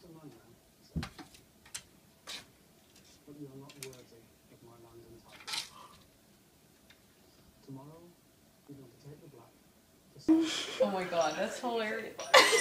a man now, he said. But you are not worthy of my land and title. Tomorrow, you're going to take the black to... Oh my god, that's hilarious.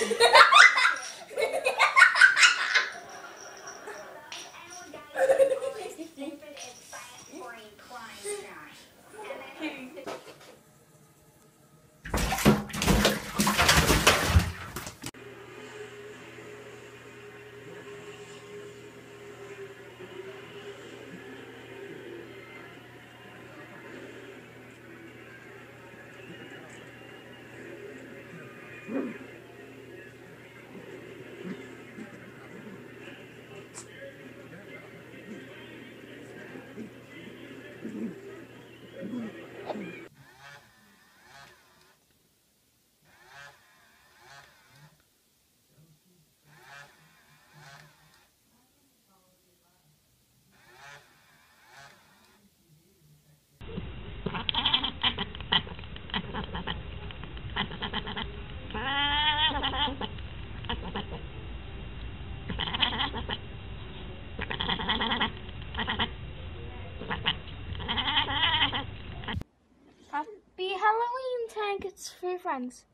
Happy Halloween, Tank. It's for your friends.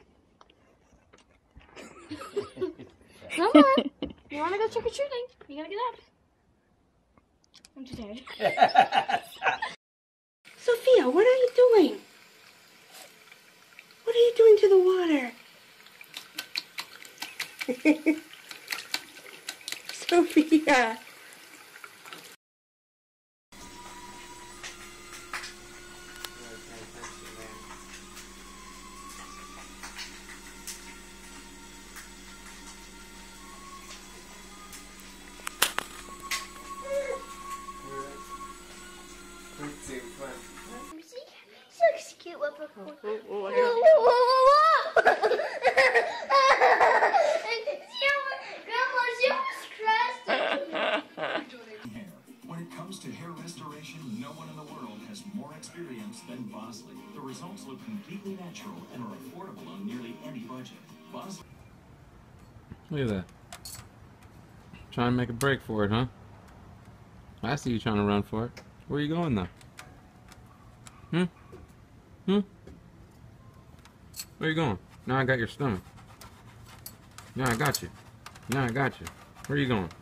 Come on. You want to go trick or treating? You gotta get up. I'm too tired. Sophia, what are you doing? What are you doing to the water? Sophia. She looks cute with a whoa. Grandma, she was crushed. When it comes to hair restoration, no one in the world has more experience than Bosley. The results look completely natural and are affordable on nearly any budget. Bosley. Look at that. Trying to make a break for it, huh? I see you trying to run for it. Where are you going, though? Where you going? Now I got your stomach. Now I got you. Now I got you. Where are you going?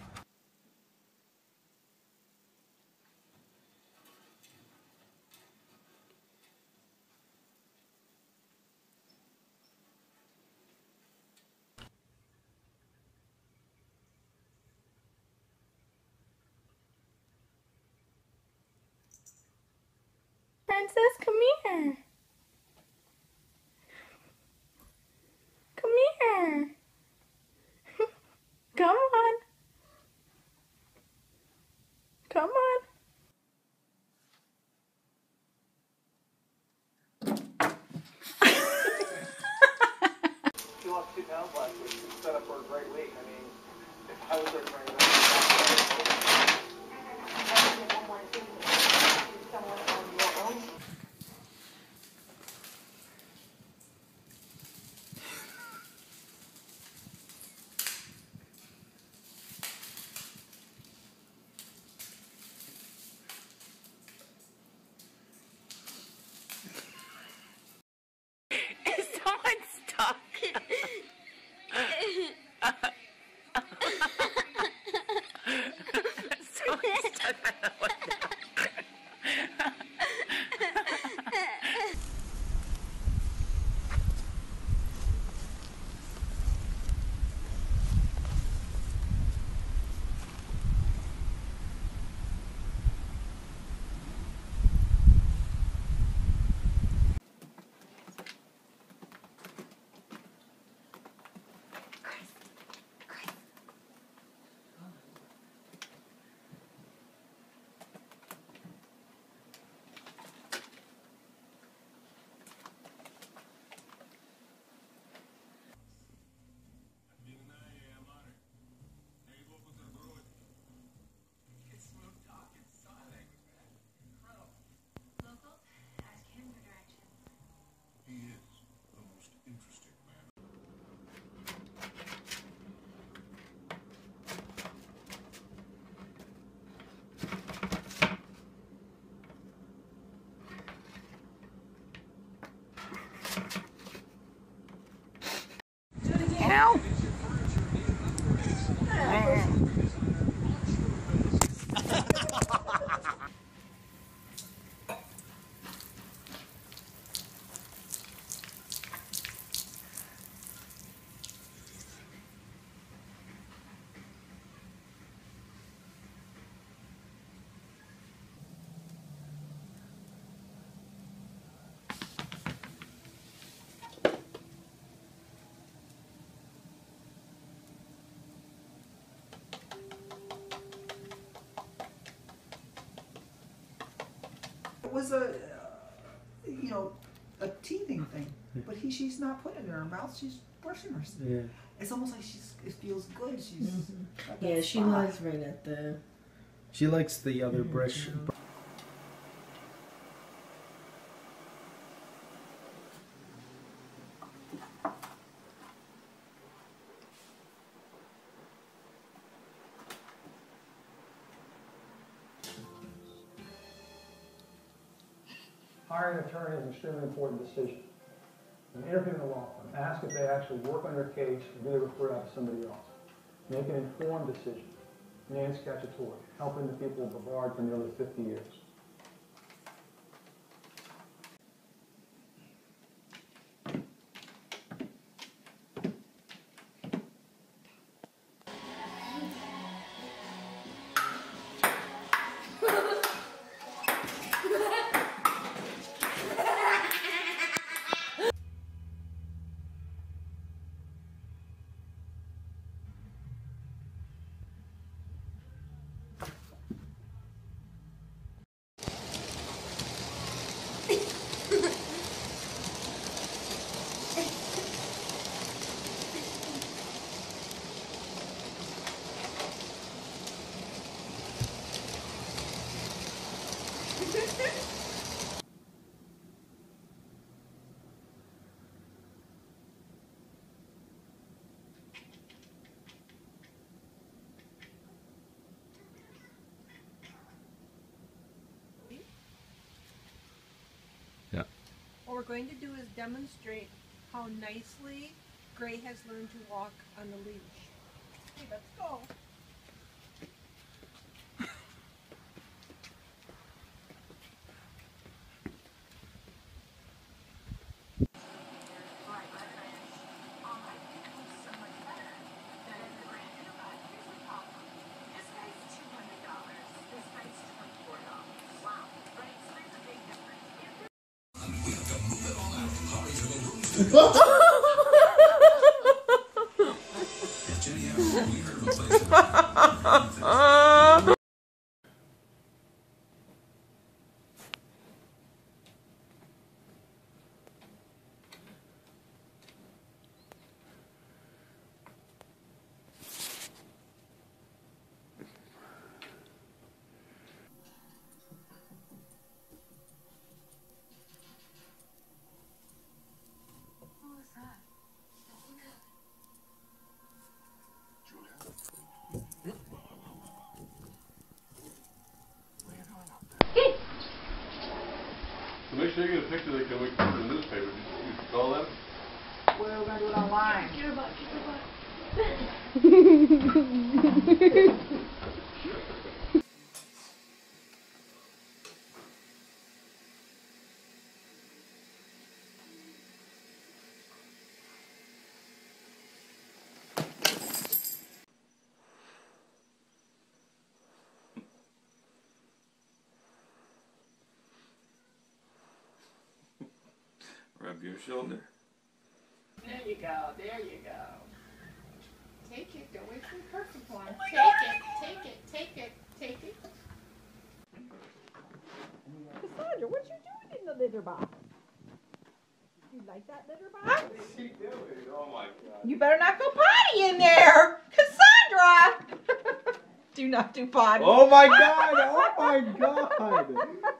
Princess, come here. Come here. Come on. Come on. She lost 2 pounds last week. It's set up for a great week. I mean, if I was there training, Is someone stuck? Meow. It was a, a teething thing, but she's not putting it in her mouth. She's brushing herself. Yeah. It's almost like it feels good. She's Yeah, she lies right at the. She likes the other brush. Hiring an attorney is an extremely important decision. When interviewing a law firm, ask if they actually work on your case or do they refer out to somebody else. Make an informed decision. Non-statutory, helping the people of Brevard for nearly 50 years. Yeah. What we're going to do is demonstrate how nicely Gray has learned to walk on the leash. Okay, let's go. So make sure you get a picture that can we put in the newspaper. You call them? Well, we're gonna do it online. Get her butt, get her butt. Rub your shoulder. There you go. There you go. Take it. Don't wait for the perfect one. Take it, take it, take it, take it. Cassandra, what you doing in the litter box? You like that litter box? What is she doing? Oh my God. You better not go potty in there, Cassandra. Do not do potty. Oh my God! Oh my God!